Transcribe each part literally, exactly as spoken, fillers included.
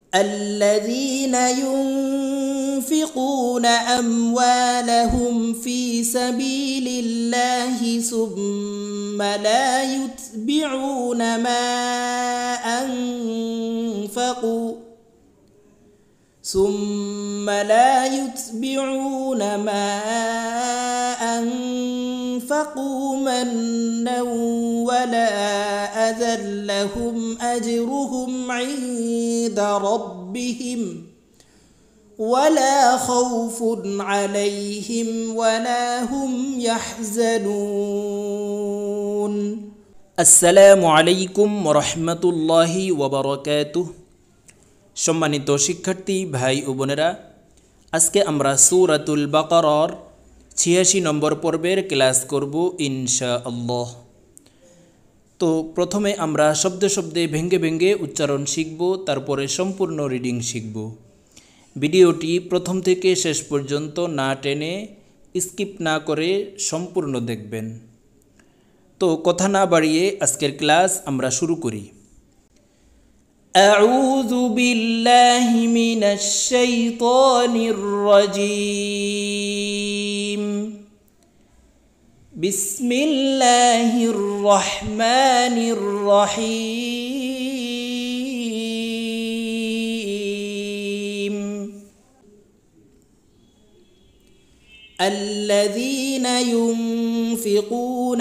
الذين ينفقون أموالهم في سبيل الله ثم لا يتبعون ما أنفقوا ثم لا يتبعون ما أنفقوا منا ولا أذى لهم أجرهم عند ربهم ولا خوف عليهم ولا هم يحزنون السلام عليكم ورحمة الله وبركاته সম্মানিত শিক্ষার্থী ভাই ও বোনেরা, আজকে আমরা সূরাতুল বাকারার ছিয়াশি নম্বর পর্বের ক্লাস করব ইনশাআল্লাহ। তো প্রথমে আমরা শব্দে শব্দে ভেঙ্গে ভেঙ্গে উচ্চারণ শিখব, তারপরে সম্পূর্ণ রিডিং শিখব। ভিডিওটি প্রথম থেকে শেষ পর্যন্ত না টেনে স্কিপ না করে সম্পূর্ণ দেখবেন। তো কথা না বাড়িয়ে আজকের ক্লাস আমরা শুরু করি। أعوذ بالله من الشيطان الرجيم بسم الله الرحمن الرحيم الذين ينفقون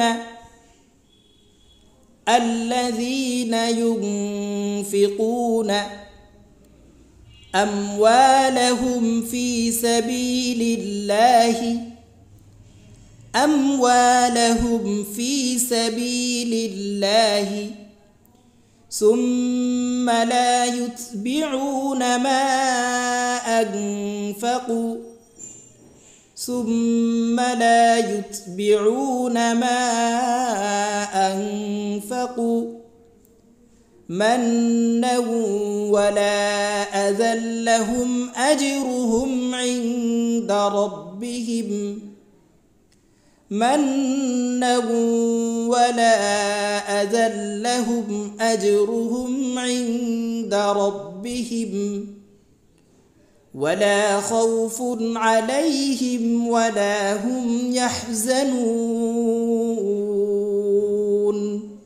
الذين ينفقون أموالهم في سبيل الله أموالهم في سبيل الله ثم لا يتبعون ما أنفقوا ثم لا يتبعون ما أنفقوا منا ولا أذى لهم أجرهم عند ربهم منا ولا أذى لهم أجرهم عند ربهم ولا خوف عليهم ولا هم يحزنون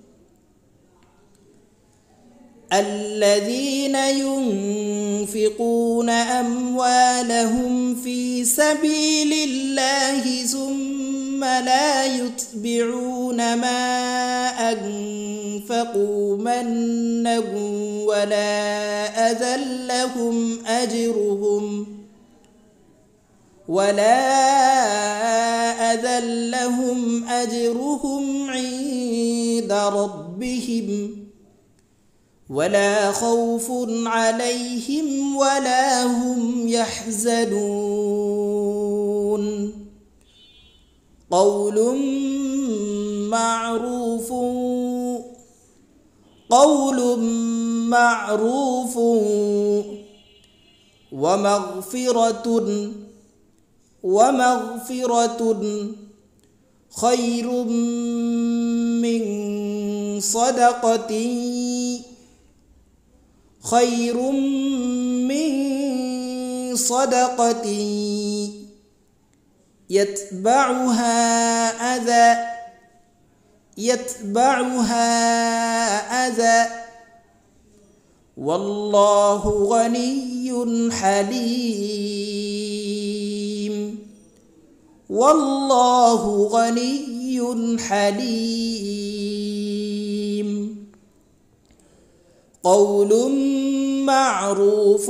الذين ينفقون أموالهم في سبيل الله ثم لا يتبعون ما أنفقوا منا ولا أذى لهم أجرهم ولا أذى لهم أجرهم عند ربهم ولا خوف عليهم ولا هم يحزنون قول معروف قول معروف ومغفرة ومغفرة خير من صدقة خير من صدقة يتبعها أذى يتبعها أذى والله غني حليم والله غني حليم قول معروف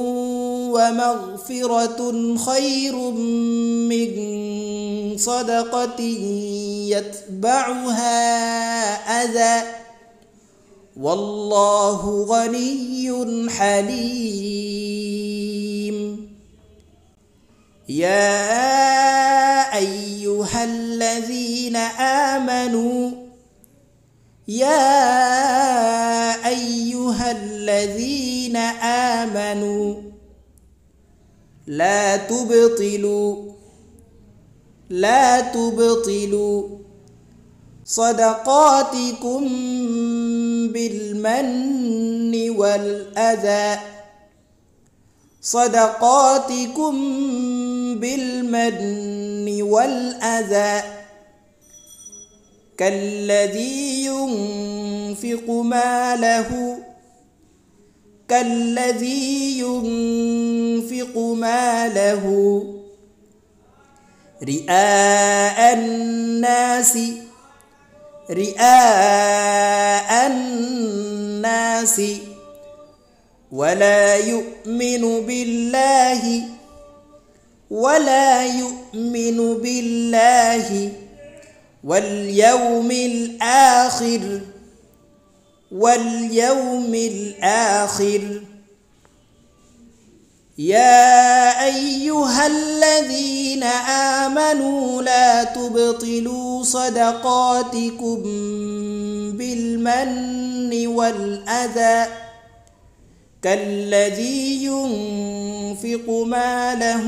ومغفرة خير من صدقة يتبعها أذى والله غني حليم يا أيها الذين آمنوا يا أيها الذين آمنوا لا تبطلوا لا تبطلوا صدقاتكم بالمن والأذى صدقاتكم بالمن والأذى كالذي ينفق ماله كالذي ينفق ماله رئاء الناس رئاء الناس ولا يؤمن بالله ولا يؤمن بالله واليوم الآخر واليوم الآخر يا أيها الذين آمنوا لا تبطلوا صدقاتكم بالمن والأذى كالذي ينفق ماله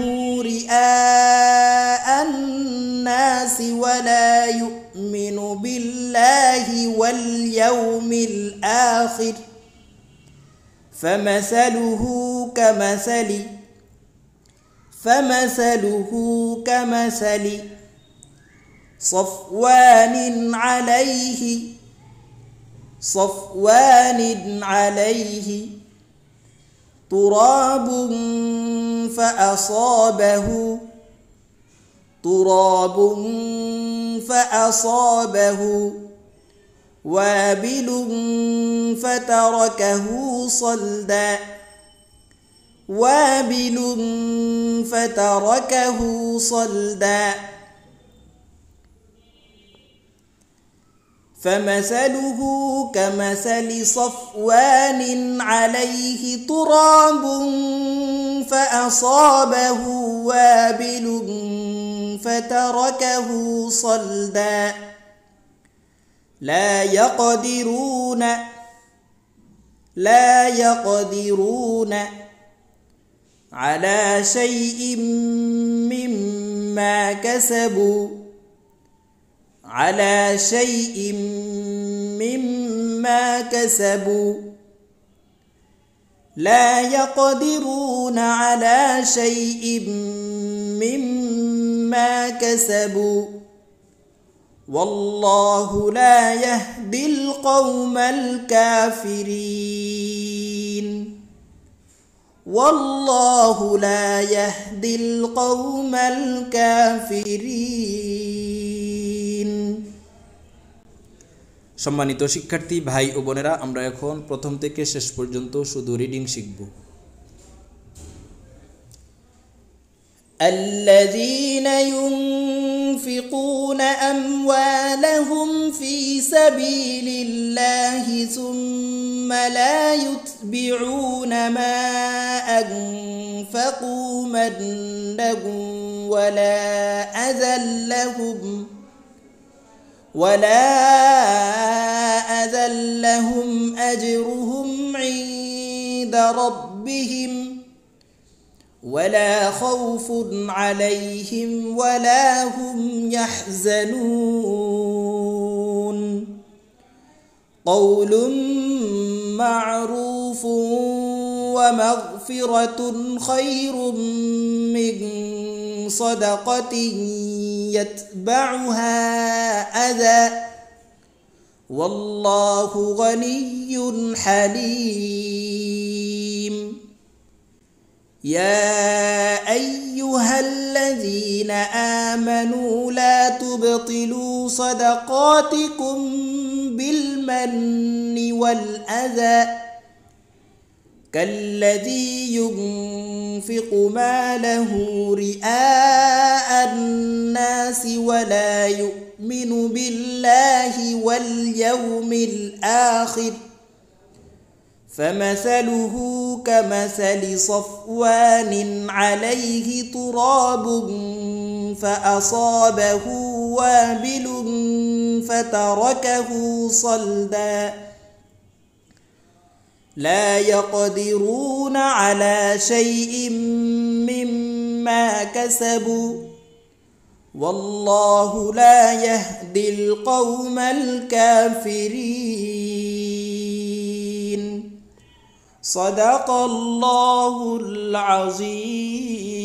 رئاء الناس ولا يؤمن بالله واليوم الآخر فمثله كمثل فمثله كمثل صفوان عليه صفوان عليه تراب فأصابه تراب فأصابه وابل فتركه صلدا وابل فتركه صلدا فمثله كمثل صفوان عليه تراب فأصابه وابل فتركه صلدا لا يقدرون لا يقدرون على شيء مما كسبوا على شيء مما كسبوا لا يقدرون على شيء مما كسبوا والله لا يهدي القوم الكافرين والله لا يهدي القوم الكافرين সম্মানিত শিক্ষার্থী ভাই ও বোনেরা, আমরা এখন প্রথম থেকে শেষ পর্যন্ত শুধু রিডিং শিখব। الذين ينفقون أموالهم في سبيل الله ثم لا يتبعون ما أنفقوا منا ولا أذى لهم ولا أذى لهم أجرهم عند ربهم ولا خوف عليهم ولا هم يحزنون قول معروف ومغفرة خير من صدقة يتبعها أذى والله غني حليم يا أيها الذين آمنوا لا تبطلوا صدقاتكم بالمن والأذى كالذي ينفق ماله رئاء الناس ولا يؤمن بالله واليوم الآخر فمثله كمثل صفوان عليه تراب فأصابه وابل فتركه صلدا لا يقدرون على شيء مما كسبوا والله لا يهدي القوم الكافرين صدق الله العظيم.